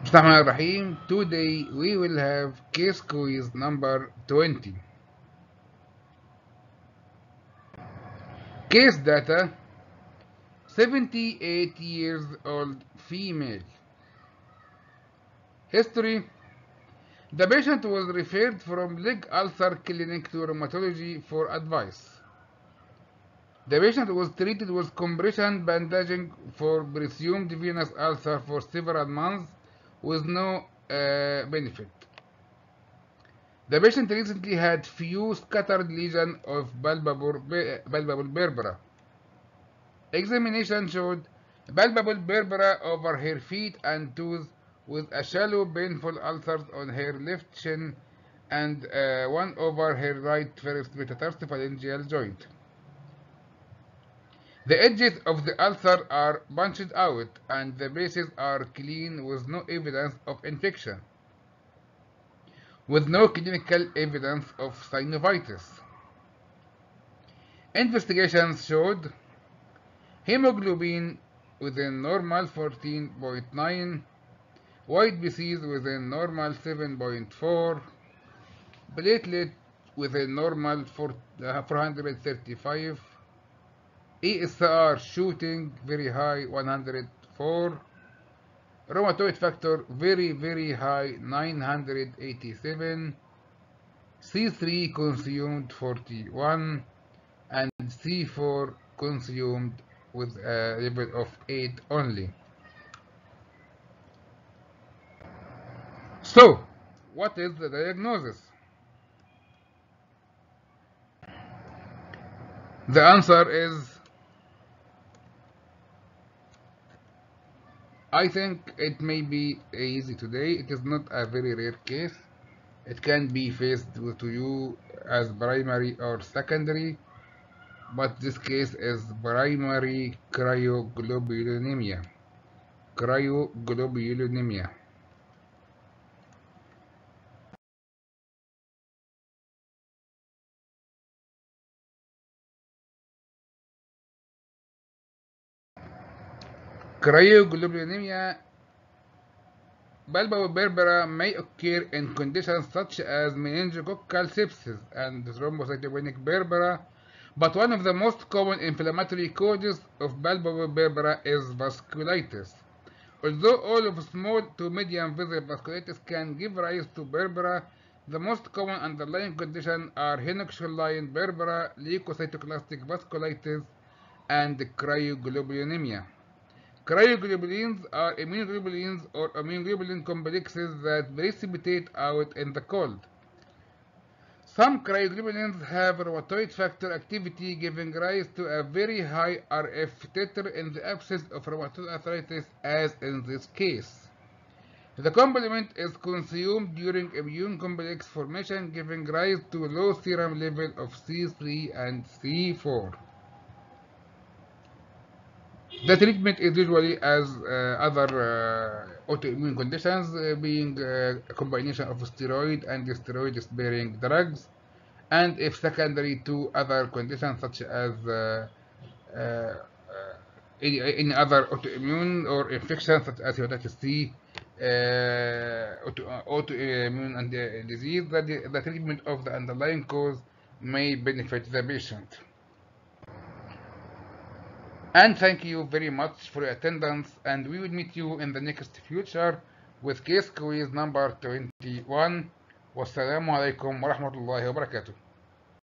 Bismillahirrahmanirrahim. Today we will have case quiz number 20. Case data: 78 years old female. History: the patient was referred from leg ulcer clinic to rheumatology for advice. The patient was treated with compression bandaging for presumed venous ulcer for several months with no benefit. The patient recently had few scattered lesions of palpable berbera. Examination showed palpable berbera over her feet and toes with a shallow painful ulcers on her left shin and one over her right first metatarsophalangeal joint. The edges of the ulcer are punched out and the bases are clean with no evidence of infection, with no clinical evidence of synovitis. Investigations showed hemoglobin within normal 14.9, white BCs within normal 7.4, platelet within normal 435, ESR shooting very high 104, rheumatoid factor very high 987, C3 consumed 41, and C4 consumed with a level of 8 only. So, what is the diagnosis? The answer is, I think it may be easy today. It is not a very rare case. It can be faced to you as primary or secondary, but this case is primary cryoglobulinemia. Cryoglobulinemia. Cryoglobulinemia palpable berbera may occur in conditions such as meningococcal sepsis and thrombocytopenic berbera, but one of the most common inflammatory causes of palpable berbera is vasculitis. Although all of small to medium vessel vasculitis can give rise to berbera, the most common underlying conditions are henoch-Schönlein berbera, leukocytoclastic vasculitis, and cryoglobulinemia. Cryoglobulins are immunoglobulins or immunoglobulin complexes that precipitate out in the cold. Some cryoglobulins have rheumatoid factor activity, giving rise to a very high RF titer in the absence of rheumatoid arthritis, as in this case. The complement is consumed during immune complex formation, giving rise to low serum level of C3 and C4. The treatment is usually as other autoimmune conditions, being a combination of steroid and steroid-sparing drugs, and if secondary to other conditions such as uh, any other autoimmune or infection such as hepatitis C, autoimmune and disease, the treatment of the underlying cause may benefit the patient. And thank you very much for your attendance, and we will meet you in the next future with case quiz number 21. Wassalamu alaikum wa rahmatullahi wa barakatuh.